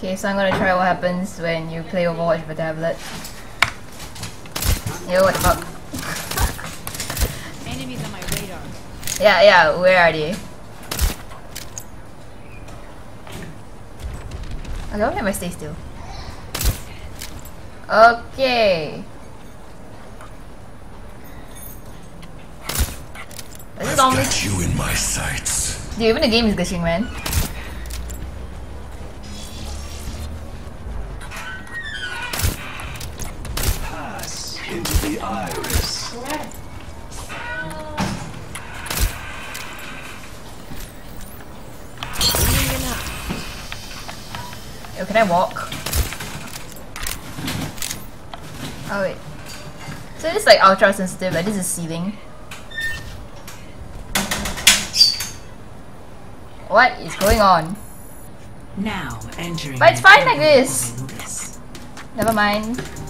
Okay, so I'm gonna try what happens when you play Overwatch with a tablet. Yo, what the fuck? Enemies on my radar. Yeah, where are they? Okay, why am I stay still? Okay. This is only you in my sights. dude, even the game is glitching, man. Pass into the iris. Yo, can I walk? Oh wait. So this is like ultra sensitive, like this is ceiling. What is going on? Now entering. But it's fine like this. Never mind.